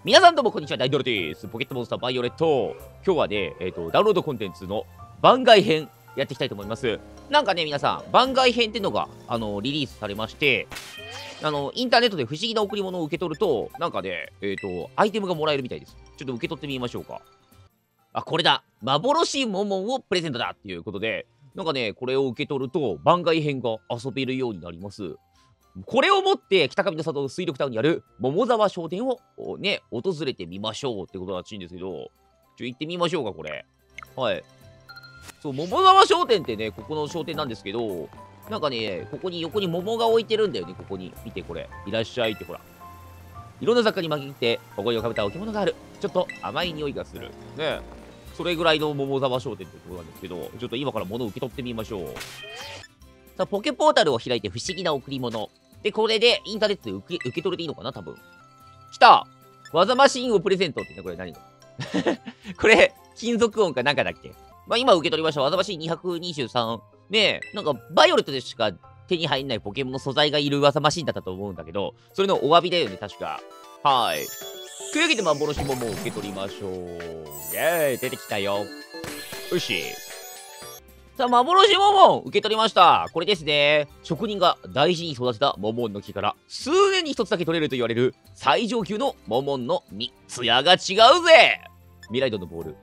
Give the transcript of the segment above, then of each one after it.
皆さんどうもこんにちは、大ドルです。ポケットモンスターバイオレット。今日はね、ダウンロードコンテンツの番外編やっていきたいと思います。なんかね、皆さん、番外編っていうのが、リリースされまして、インターネットで不思議な贈り物を受け取ると、なんかね、アイテムがもらえるみたいです。ちょっと受け取ってみましょうか。あ、これだ。幻モモンをプレゼントだっていうことで、なんかね、これを受け取ると、番外編が遊べるようになります。これをもって、北上の里水力タウンにある桃沢商店をね、訪れてみましょうってことらしいんですけど、行ってみましょうか、これ。はい。そう、桃沢商店ってね、ここの商店なんですけど、なんかね、ここに横に桃が置いてるんだよね、ここに。見て、これ。いらっしゃいって、ほら。いろんな雑貨に紛って、誇りをかぶった置物がある。ちょっと甘い匂いがする。ね。それぐらいの桃沢商店ってことなんですけど、ちょっと今から物を受け取ってみましょう。さあ、ポケポータルを開いて不思議な贈り物。で、これでインターネットで受け取れていいのかな多分。来た技マシンをプレゼントってね、これ何これ、金属音かなんかだっけ。まあ、今受け取りました。技マシン223。ねえ、なんか、バイオレットでしか手に入んないポケモンの素材がいる技マシンだったと思うんだけど、それのお詫びだよね、確か。はい。というわけで、幻ももう受け取りましょう。イェーイ、出てきたよ。よし。さあ、幻モモン受け取りました。これですね。職人が大事に育てたモモンの木から数年に一つだけ取れると言われる最上級のモモンの実。艶が違うぜ未来ドのボー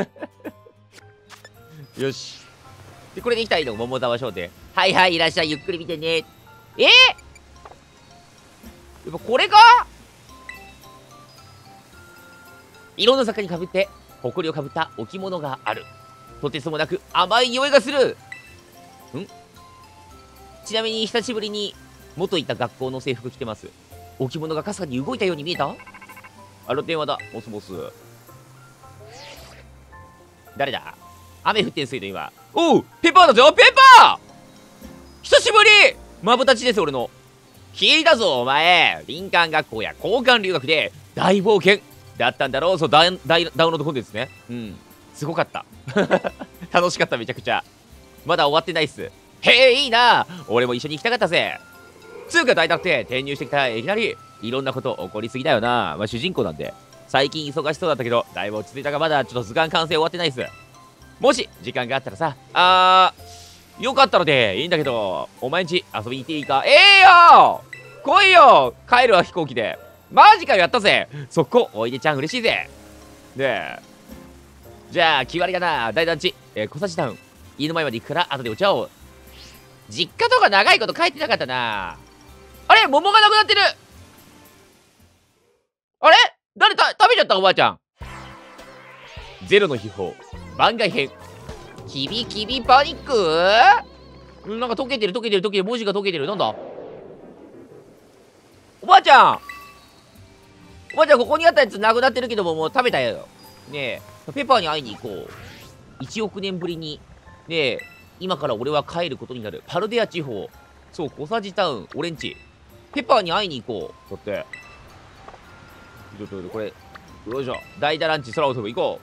ル。よし。で、これでいきたいの、桃沢商店。はいはい、いらっしゃい。ゆっくり見てね。やっぱこれかいろんな雑貨にかぶって、誇りをかぶった置物がある。とてつもなく甘い匂いがする。ちなみに久しぶりに元いた学校の制服着てます。置物がかすかに動いたように見えた？電話だ。モスモス。誰だ？雨降ってんすけど今。おう！ペッパーだぞ！ペッパー！久しぶり！マブダチです、俺の。聞いたぞ、お前。林間学校や交換留学で大冒険だったんだろう。そう、ダウンロードコンテンツね。うん。すごかった。楽しかった、めちゃくちゃ。まだ終わってないっす。へえ、いいな。俺も一緒に行きたかったぜ。つうか大学って転入してきたいきなり、いろんなこと起こりすぎだよな。まあ、主人公なんで。最近忙しそうだったけど、だいぶ落ち着いたがまだちょっと図鑑完成終わってないっす。もし、時間があったらさ、よかったのでいいんだけど、お前んち遊びに行っていいか？よ来いよ帰るわ、飛行機で。マジかよ、やったぜ。そこ、おいでちゃん嬉しいぜ。で、じゃあ、決まりだな。大団地、小指タウン。家の前まで行くから、後でお茶を。実家とか長いこと帰ってなかったな。あれ桃がなくなってる。あれ誰食べちゃったおばあちゃん。ゼロの秘宝。番外編。キビキビパニック？なんか溶けてる。文字が溶けてる。なんだおばあちゃん、ここにあったやつなくなってるけども、もう食べたよ。ねえ、ペッパーに会いに行こう。1億年ぶりに。ねえ、今から俺は帰ることになる。パルデア地方。そう、小サジタウン、俺んち。ペッパーに会いに行こう。だって。これ、よいしょ。大打ランチ、空を飛ぶ、行こ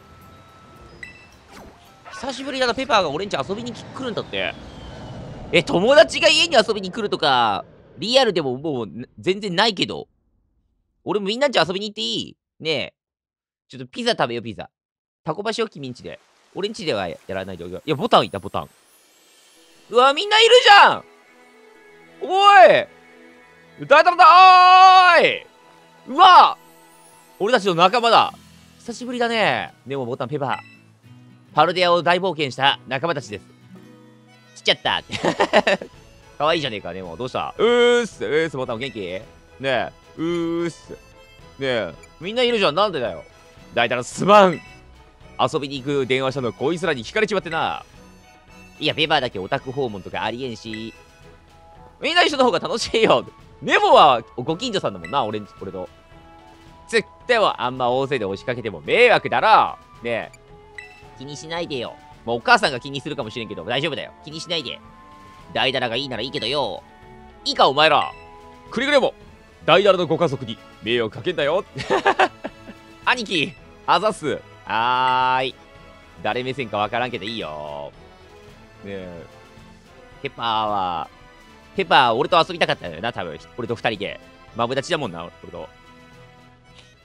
う。久しぶりだな、ペッパーが俺んち遊びに来るんだって。友達が家に遊びに来るとか、リアルでももう全然ないけど。俺もみんなんち遊びに行っていい？ねえ。ちょっとピザ食べよう、ピザ。タコパしよう、君んちで。俺んちではやらないでおけ。いや、ボタンいた、ボタン。うわ、みんないるじゃん！おい！歌えたんだ！おーい！うわ！俺たちの仲間だ。久しぶりだね。でもボタンペパー。パルデアを大冒険した仲間たちです。来ちゃったって。かわいいじゃねえか、でも。どうした？ボタン元気？ねえ。ねえ。みんないるじゃん。なんでだよ。だいたらすまん。遊びに行く電話したのこいつらに聞かれちまってな。いや、ペパーだけオタク訪問とかありえんし。みんな一緒の方が楽しいよ。ネモはご近所さんだもんな、俺と。つってもあんま大勢で押しかけても迷惑だろ。ねえ。気にしないでよ。もうお母さんが気にするかもしれんけど、大丈夫だよ。気にしないで。大だらがいいならいいけどよ。いいか、お前ら。くれぐれも、大だらのご家族に迷惑かけんだよ。兄貴、あざっす。誰目線かわからんけどいいよ。ねえ。ペッパー、俺と遊びたかったんだよな、多分。俺と二人で。マブダチだもんな、俺と。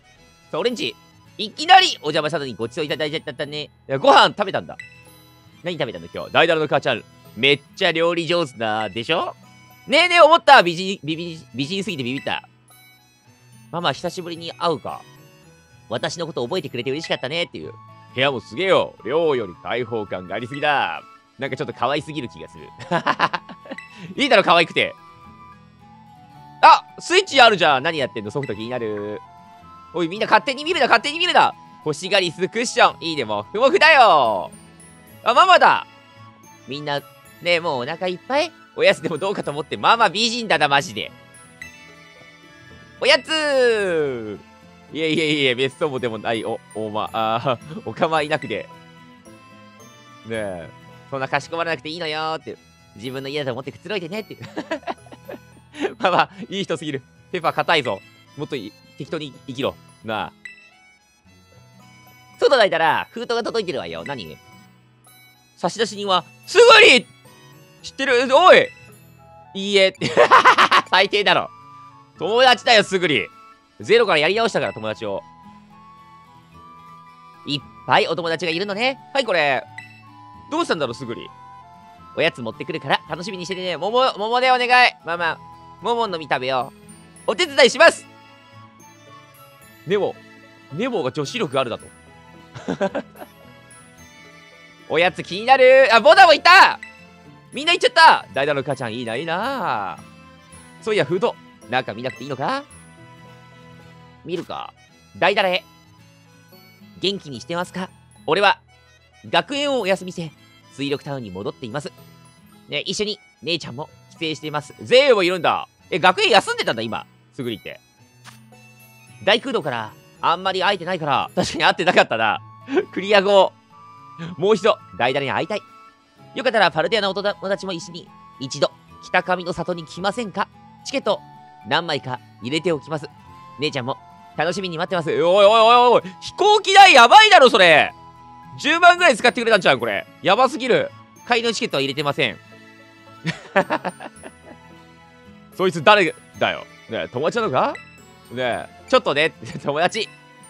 さあ、オレンジ。いきなりお邪魔したのにごちそういただいちゃったね。いや、ご飯食べたんだ。何食べたの今日。ダイダラの母ちゃん。めっちゃ料理上手だ。でしょ？ねえねえ、思った。美人すぎてビビった。ママ、久しぶりに会うか。私のこと覚えてくれて嬉しかったねっていう。部屋もすげえよ。寮より開放感がありすぎだ。なんかちょっと可愛すぎる気がする。いいだろ、可愛くて。あ、スイッチあるじゃん。何やってんの？ソフト気になる。おい、みんな勝手に見るな、勝手に見るな。欲しがりすクッション。いいね、もう。ふもふだよ。あ、ママだ。みんな、ねえ、もうお腹いっぱい？おやつでもどうかと思って、ママ美人だな、マジで。おやついえいえいえ、別荘もでもない、おかまいなくて。ねえ、そんなかしこまらなくていいのよーって。自分の家だと思ってくつろいでねって。ママ、いい人すぎる。ペッパー硬いぞ。もっと適当に生きろ。なあ。外抱いたら、封筒が届いてるわよ。何？差出人は、すぐに知ってる？おいいいえ。最低だろ。友達だよ、すぐに。ゼロからやり直したから、友達を。いっぱいお友達がいるのね。はい、これ。どうしたんだろう、すぐに。おやつ持ってくるから、楽しみにしててね。桃でお願い。ママ、桃の実食べよう。お手伝いします。ネモが女子力あるだと。おやつ気になる。あ、ボタンもいた。みんな行っちゃった。ダイダの母ちゃん、いいな、いいな。そういや、封筒。中見なくていいのか？見るか。ダイダラへ。元気にしてますか？俺は、学園をお休みして、水力タウンに戻っています。ね、一緒に、姉ちゃんも帰省しています。ゼウもいるんだ。学園休んでたんだ、今。すぐにって。大空洞から、あんまり会えてないから、確かに会ってなかったな。クリア後、もう一度、ダイダラに会いたい。よかったら、パルデアのお友達も一緒に、一度、北上の里に来ませんか？チケット、何枚か入れておきます。姉ちゃんも、楽しみに待ってます。おいおいおいおい、飛行機代やばいだろ、それ。10万ぐらい使ってくれたんちゃうこれ。やばすぎる。買いのチケットは入れてません。そいつ誰だよ。ねえ、友達なのか？ねえ、ちょっとね、友達。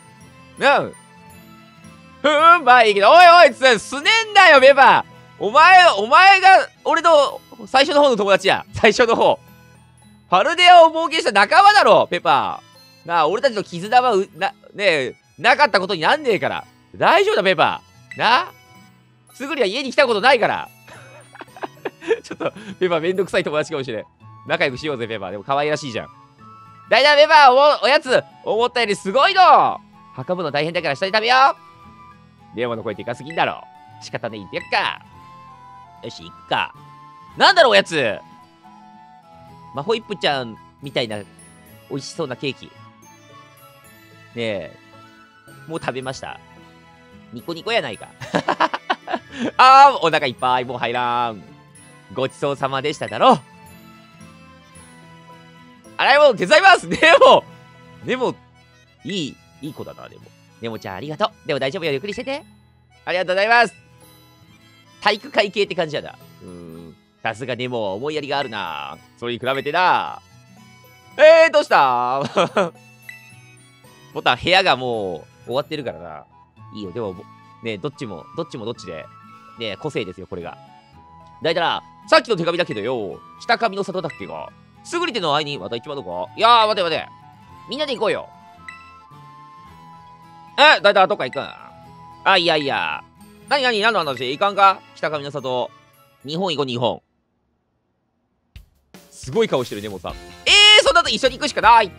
まあいいけど、おいおい、すねんだよ、ベバ。お前が、俺の最初の方の友達や。最初の方。パルデアを冒険した仲間だろ、ペパー。なあ、俺たちの絆はなかったことになんねえから。大丈夫だ、ペパー。なあ、すぐには家に来たことないから。ちょっと、ペパーめんどくさい友達かもしれん。仲良くしようぜ、ペパー。でも可愛らしいじゃん。大丈夫、ペパー、おやつ、思ったよりすごいの。運ぶの大変だから下で食べよう。電話の声でかすぎんだろ。仕方ねえ、言ってやっか。よし、行くか。なんだろう、おやつ。マホイップちゃんみたいな美味しそうなケーキ。ねえ。もう食べました。ニコニコやないか。あー、お腹いっぱい。もう入らん。ごちそうさまでしただろ。洗い物手伝います。でも、いい子だな、でも。ネモちゃんありがとう。でも大丈夫よ。ゆっくりしてて。ありがとうございます。体育会系って感じやな。さすがネモ、思いやりがあるな。それに比べてな。どうしたボタン、部屋がもう終わってるからな。いいよ、でも、ねどっちもどっちで。ね個性ですよ、これが。だいたら、さっきの手紙だけどよ、北上の里だっけが。すぐに手の会いにまた行きまどか？いやー、待て。みんなで行こうよ。だいたらどっか行くん？あ、いや。何の話？行かんか？北上の里。日本行こう、日本。すごい顔してるね、もうさ。そんなと一緒に行くしかないって。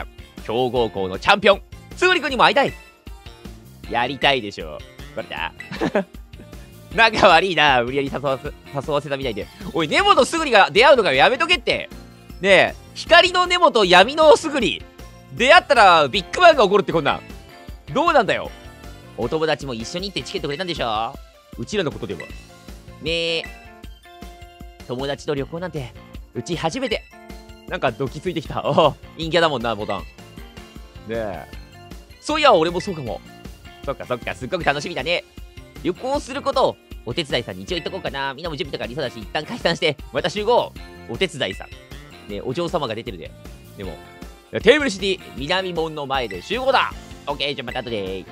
強豪校のチャンピオン、つぐりくんにも会いたい。やりたいでしょ。バレた？仲悪いな、無理やり誘わせたみたいで。おい、ネモとすぐりが出会うのかよ、やめとけって。ねえ、光のネモと闇のすぐり。出会ったらビッグバンが起こるってこんなん。どうなんだよ。お友達も一緒に行ってチケットくれたんでしょ？うちらのことでは。ねえ。友達と旅行なんて、うち初めて。なんかドキついてきた。陰キャだもんな、ボタン。ねえ。そういや、俺もそうかも。そっか、すっごく楽しみだね。旅行することを、お手伝いさんに一応言っとこうかな。みんなも準備とかありそうだし、一旦解散して、また集合。お手伝いさん。ねえ、お嬢様が出てるで。でも、テーブルシティ、南門の前で集合だ。 オッケー、じゃあまた後で。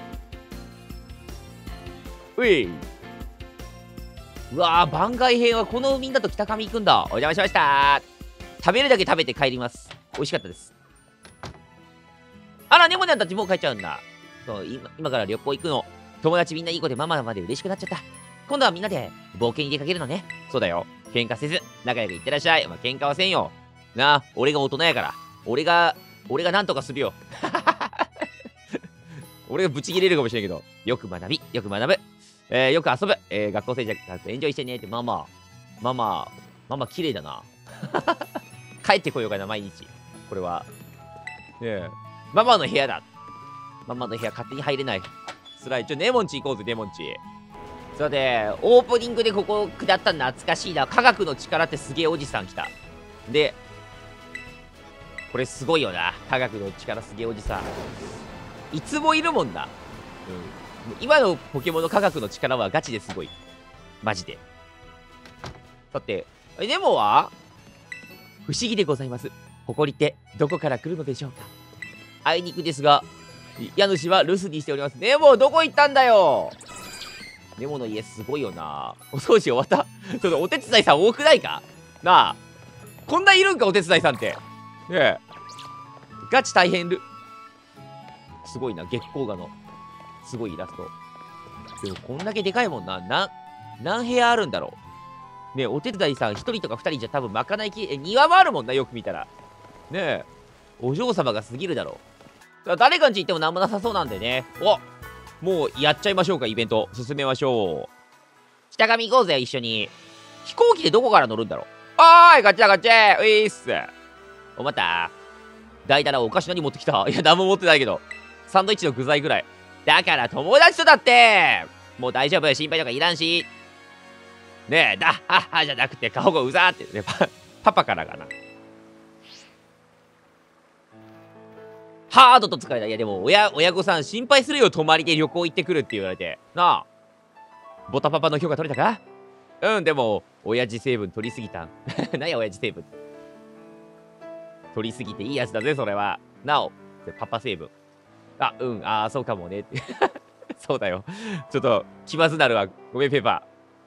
うい。うわー、番外編はこのみんなと北上行くんだ。お邪魔しました。食べるだけ食べて帰ります。美味しかったです。あら、ネモニャンたちもう帰っちゃうんだ。そう、今から旅行行くの。友達みんないい子でママまで嬉しくなっちゃった。今度はみんなで冒険に出かけるのね。そうだよ。喧嘩せず、仲良くいってらっしゃい。まあ、喧嘩はせんよ。なあ、俺が大人やから。俺がなんとかするよ。俺がブチ切れるかもしれんけど。よく学び、よく学ぶ。よく遊ぶ。学校生活エンジョイしてねって。ママ、綺麗だな。帰ってこようかな、毎日。これは。ねえ。ママの部屋だ。ママの部屋勝手に入れない。辛い。ネモンチ行こうぜ、ネモンチ。さて、オープニングでここ下った懐かしいな。科学の力ってすげえおじさん来た。で、これすごいよな。科学の力すげえおじさん。いつもいるもんな。うん。今のポケモンの科学の力はガチですごい。マジで。さて、ネモは不思議でございます。誇りってどこから来るのでしょうか。あいにくですが、家主は留守にしております。ネモどこ行ったんだよ。ネモの家すごいよな。お掃除終わった。ちょっとお手伝いさん多くないかなあ。こんないるんかお手伝いさんって。ねえ。ガチ大変る。すごいな。月光画の。すごいイラスト。でもこんだけでかいもんな。何部屋あるんだろう。ねえ、お手伝いさん1人とか2人じゃ多分まかない庭もあるもんな。よく見たら。ねえ。お嬢様が過ぎるだろう。誰かんち行ってもなんもなさそうなんでね。もうやっちゃいましょうか、イベント。進めましょう。北上行こうぜ、一緒に。飛行機でどこから乗るんだろう。おーい、こっちだ、こっち。ういっす。お、また。大だらお菓子何持ってきた。いや、何も持ってないけど。サンドイッチの具材ぐらい。だから友達とだって。もう大丈夫、心配とかいらんし。ねえ、はっはじゃなくて、顔がうざーって、ね。パパからかな。ハードと使えた。いや、でも、親御さん心配するよ。泊まりで旅行行ってくるって言われて。なあ。ボタパパの許可取れたか。うん、でも、親父成分取りすぎた。何や、親父成分。取りすぎていいやつだぜ、それは。なお、パパ成分。そうかもね。そうだよ。ちょっと、気まずなるわ。ごめん、ペーパ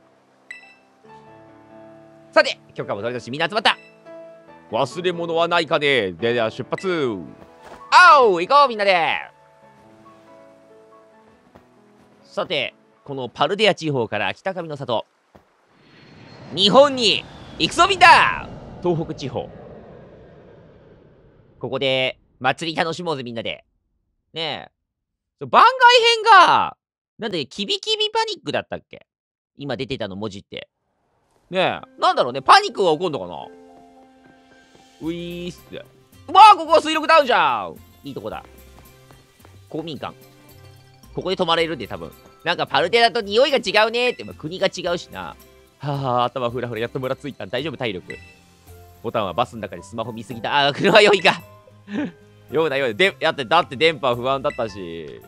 ー。さて、許可も取れたし、みんな集まった。忘れ物はないかね。では、出発。行こうみんなで。さて、このパルデア地方から北上の里。日本に行くぞみんな。東北地方。ここで祭り楽しもうぜみんなで。ねえ。番外編が、なんで、キビキビパニックだったっけ今出てたの文字って。ねえ。なんだろうね。パニックが起こんのかな。ういーっす。うわー、ここは水力ダウンじゃん。いいとこだ。公民館。ここで泊まれるんで、多分。なんかパルテだと匂いが違うねーって、国が違うしな。頭フラフラ、やっとムラついた。大丈夫、体力。ボタンはバスの中でスマホ見すぎた。車酔いか。酔うな。だって電波不安だったし。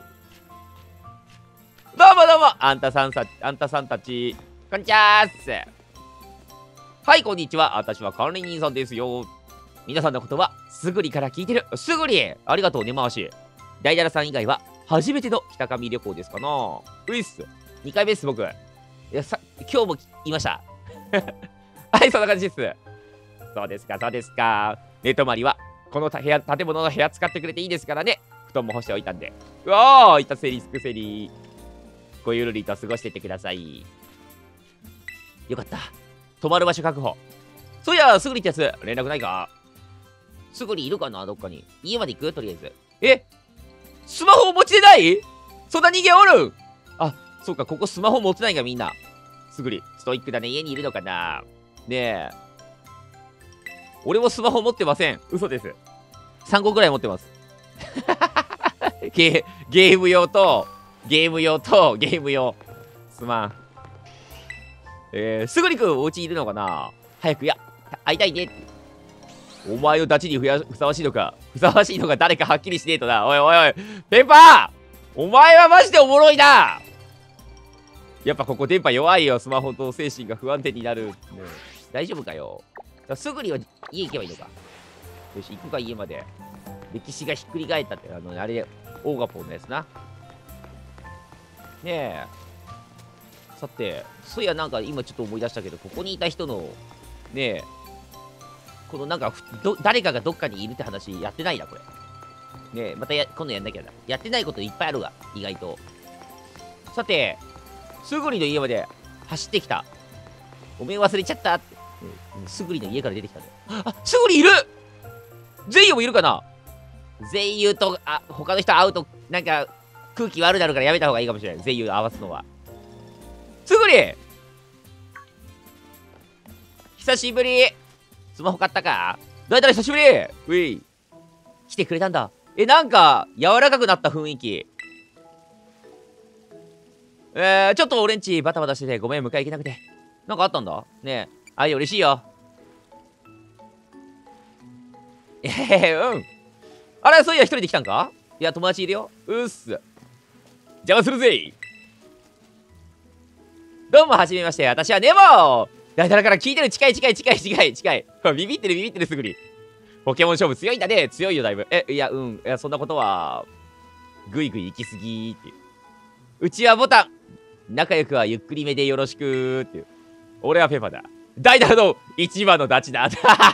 どうも。あんたさんたち。こんにちはーす。はい、こんにちは。私は管理人さんですよ。皆さんのことは、すぐりから聞いてる。すぐりありがとうね、回し。大だらさん以外は、初めての北上旅行ですかな。ういっす。2回目っす、僕。今日も言いました。はい、そんな感じです。そうですか。寝泊まりは、この建物の部屋使ってくれていいですからね。布団も干しておいたんで。うわー、いたせりすくせり。ごゆるりと過ごしていってください。よかった。泊まる場所確保。そういや、すぐりってやつ、連絡ないか。すぐりいるかな、どっかに。家まで行くとりあえず。スマホ持ちでない。そんな人間おる。そうか、ここスマホ持ってないんか、みんな。すぐり、ストイックだね。家にいるのかな。ねえ。俺もスマホ持ってません。嘘です。3個ぐらい持ってます。ゲーム用。すまん。すぐりくん、お家いるのかな。早く会いたいね。お前のダチにふさわしいのか誰かはっきりしねえとな。おい、ペンパーお前はマジでおもろいな。やっぱここ電波弱いよ。スマホと精神が不安定になる。ね、大丈夫かよ。すぐには家行けばいいのか。よし、行くか、家まで。歴史がひっくり返ったって、あれ、 オーガポンのやつな。ねえ。さて、そういや、なんか今ちょっと思い出したけど、ここにいた人の、ねえ、このなんか誰かがどっかにいるって話やってないな、これ。ねえ、また今度やんなきゃな。やってないこといっぱいあるわ、意外と。さて、すぐりの家まで走ってきた。ごめん、忘れちゃったって。すぐりの家から出てきたんだよ。あ、すぐりいるゼイユもいるかな。ゼイユと、他の人会うと、なんか、空気悪くなるからやめた方がいいかもしれない。ゼイユ合わすのは。すぐり久しぶり。スマホ買ったか。だいたい久しぶり。うい。来てくれたんだ。なんか、柔らかくなった雰囲気。ちょっと俺んちバタバタしててごめん、迎え行けなくて。なんかあったんだねえ。あい、嬉しいよ。うん。あれ、そういや、一人で来たんか。いや、友達いるよ。うっす。邪魔するぜ。どうも、はじめまして。私はネモだから聞いてる。近い。ビビってる、すぐに。ポケモン勝負強いんだね。強いよ、だいぶ。いや、そんなことは、ぐいぐい行きすぎっていう。うちはボタン。仲良くはゆっくりめでよろしくっていう。俺はペパだ。ダイダの一番のダチだ。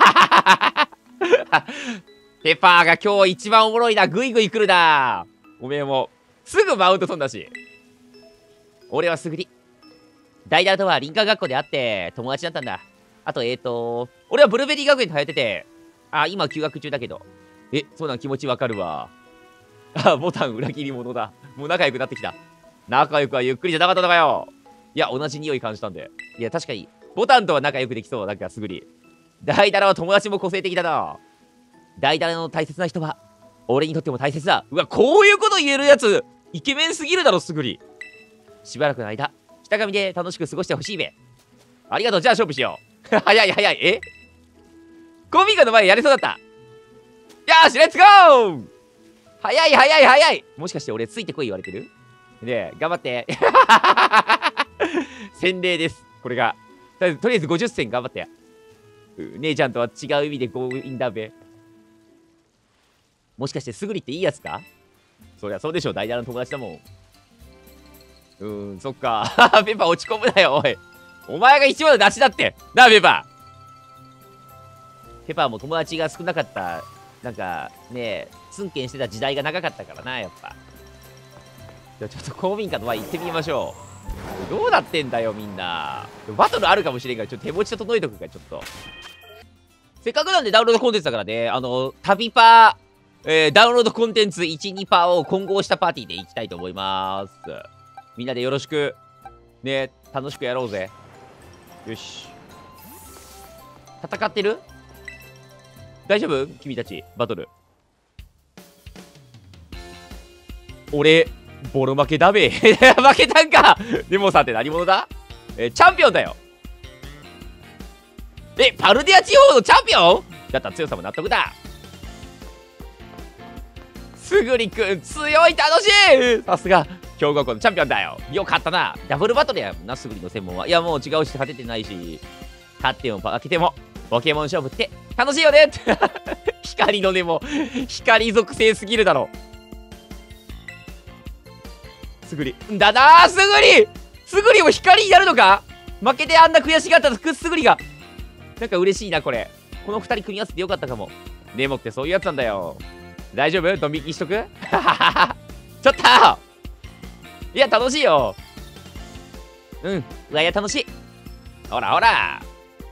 ペパーが今日一番おもろいな。ぐいぐい来るな。おめえも、すぐマウント飛んだし。俺はすぐり。ダイダとは林間学校で会って友達だったんだ。あと、俺はブルーベリー学園で通ってて、今休学中だけど。そうなん気持ちわかるわ。ボタン裏切り者だ。もう仲良くなってきた。仲良くはゆっくりじゃなかったのかよ。いや、同じ匂い感じたんで。いや、確かに、ボタンとは仲良くできそう。なんかすぐに。ダイダラは友達も個性的だな。ダイダラの大切な人は、俺にとっても大切だ。うわ、こういうこと言えるやつ、イケメンすぎるだろ、すぐに。しばらくの間、北上で楽しく過ごしてほしいべ。ありがとう、じゃあ勝負しよう。早い。コミカの前やれそうだった。よし、レッツゴー。早い。もしかして俺ついてこい言われてるねえ、頑張って。洗礼です。これが。とりあえず50戦頑張って。姉ちゃんとは違う意味で強引だべ。もしかしてすぐりっていいやつか。そりゃそうでしょ。ダイダの友達だもん。そっか。ペッパー落ち込むなよ、おい。お前が一番の出しだって。なあ、ペッパー。ペッパーも友達が少なかった。なんか、ねえ、ツンケンしてた時代が長かったからな、やっぱ。じゃあちょっと公民館の前行ってみましょう。どうなってんだよ、みんな。バトルあるかもしれんから、ちょっと手持ち整えとくか、ちょっと。せっかくなんでダウンロードコンテンツだからね、旅パー、ダウンロードコンテンツ1、2パーを混合したパーティーで行きたいと思います。みんなでよろしく。ね、楽しくやろうぜ。よし。戦ってる？大丈夫？君たち、バトル。俺、ボロ負けだべ。負けたんか。でもさって何者だ？チャンピオンだよ。パルディア地方のチャンピオンだったら強さも納得だ。すぐりくん、強い、楽しい。さすが、強豪校のチャンピオンだよ。よかったな。ダブルバトルやな、すぐりの専門は。いや、もう違うし、勝ててないし、勝っても負けても、ポケモン勝負って楽しいよね。光の根も、光属性すぎるだろ。すぐり。だなー、すぐりも光になるのか。負けてあんな悔しがったすぐりが。なんか嬉しいな、これ。この2人組み合わせてよかったかも。ネモってそういうやつなんだよ。大丈夫？ドン引きしとく？ちょっといや、楽しいよ。いや、楽しい。ほら。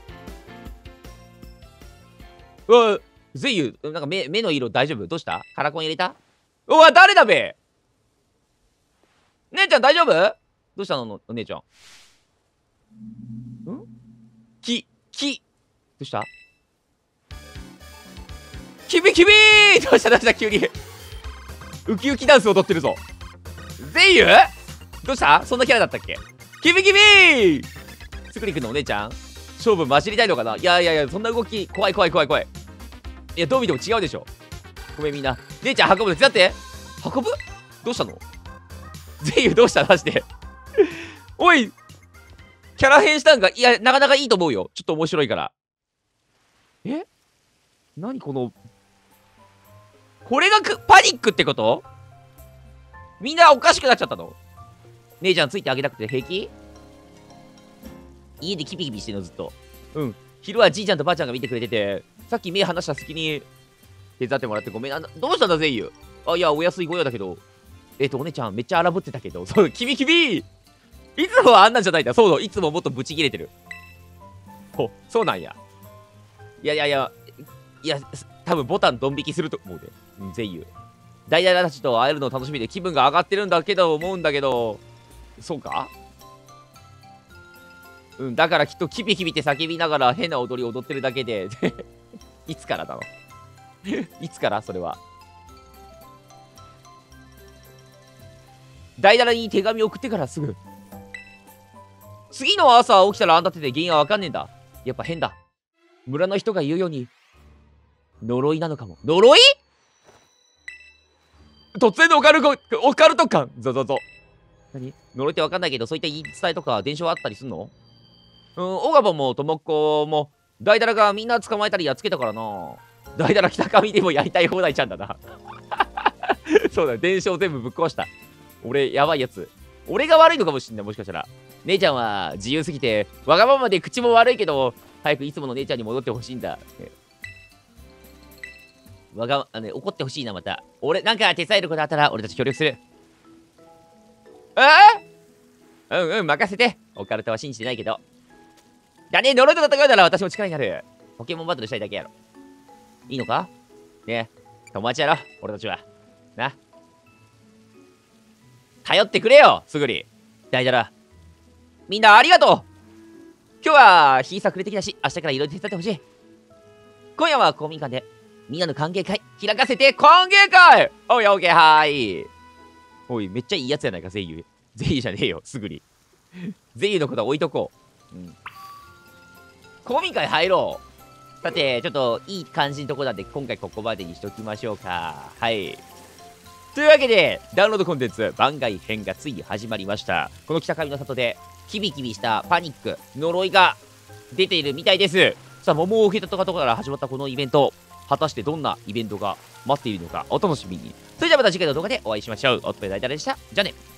ゼイユ、なんか目の色大丈夫？どうした？カラコン入れた？うわ、誰だべ？姉ちゃん大丈夫？どうしたのお姉ちゃん。どうした？キビどうした急に。ウキウキダンス踊ってるぞ。ゼイユどうした？そんなキャラだったっけ？キビすぐりくんのお姉ちゃん勝負混じりたいのかな。いや、そんな動き怖い。いや、どう見ても違うでしょ。ごめんみんな。姉ちゃん運ぶの手伝って。運ぶ？どうしたの？ゼイユどうした？マジで。おい、キャラ変したんか？いや、なかなかいいと思うよ。ちょっと面白いから。何この、これがパニックってこと？ みんなおかしくなっちゃったの？姉ちゃんついてあげたくて平気？家でキビキビしてんのずっと。うん。昼はじいちゃんとばあちゃんが見てくれてて、さっき目離した隙に手伝ってもらってごめん。どうしたんだ、ゼイユ。あ、いや、お安いご用だけど。お姉ちゃんめっちゃ荒ぶってたけど。そう、キビキビいつもはあんなんじゃないんだ。そう、いつももっとブチ切れてる。そうなんや。いや、多分ボタンドン引きすると思うで。ゼイユ。ダイダラたちと会えるの楽しみで気分が上がってるんだけど、思うんだけど、そうか？うん、だからきっとキビキビって叫びながら変な踊り踊ってるだけで、いつからだろいつからそれは。ダイダラに手紙送ってからすぐ。次の朝起きたらあんたってて原因はわかんねえんだ。やっぱ変だ。村の人が言うように、呪いなのかも。呪い？突然のオカルト感。何？呪いってわかんないけど、そういった言い伝えとか伝承あったりすんの？オガボもトモッコも、ダイダラがみんな捕まえたりやっつけたからな。ダイダラ北上でもやりたい放題ちゃんだな。そうだ、伝承全部ぶっ壊した。俺、やばいやつ。俺が悪いのかもしんない、もしかしたら。姉ちゃんは自由すぎて、わがままで口も悪いけど、早くいつもの姉ちゃんに戻ってほしいんだ。怒ってほしいな、また。なんか手伝えることあったら、俺たち協力する。任せて。オカルトは信じてないけど。だね、呪いと戦うなら私も力になる。ポケモンバトルしたいだけやろ。いいのか？ねえ、友達やろ、俺たちは。な。頼ってくれよ、すぐに。大だら。みんなありがとう。今日は日さくれてきたし、明日からいろいろ手伝ってほしい。今夜は公民館で、みんなの歓迎会、開かせて歓迎会！おい、オッケー、はーい。おい、めっちゃいいやつやないか、ゼイユ。ゼイユじゃねえよ、すぐに。ゼイユのことは置いとこう。うん。公民館入ろう。さて、ちょっといい感じのとこなんで、今回ここまでにしときましょうか。はい。というわけで、ダウンロードコンテンツ番外編がついに始まりました。この北上の里で、キビキビしたパニック、呪いが出ているみたいです。さあ、桃を受け取ったところから始まったこのイベント、果たしてどんなイベントが待っているのか、お楽しみに。それではまた次回の動画でお会いしましょう。お疲れ様でした。じゃあね。